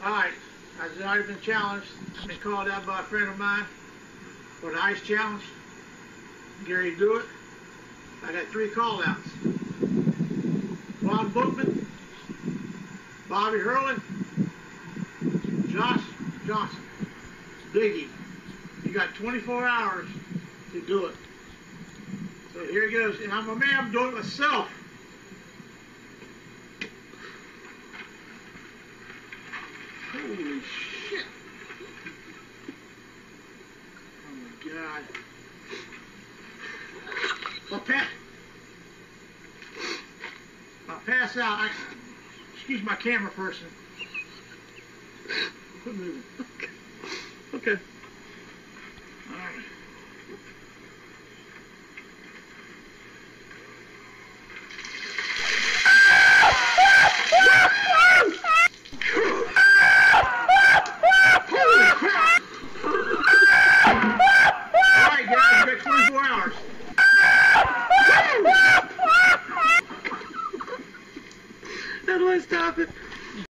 Alright, I've already been challenged. Been called out by a friend of mine for the ice challenge. Gary Dewitt. I got 3 call outs. Ron Bookman, Bobby Hurley, Josh Johnson. Biggie. You got 24 hours to do it. So here it goes. And I'm doing it myself. Holy shit. Oh my God. I'll pass out. Excuse my camera person. Quit moving. Okay. All right. Alright guys, you got 24 hours. How do I stop it?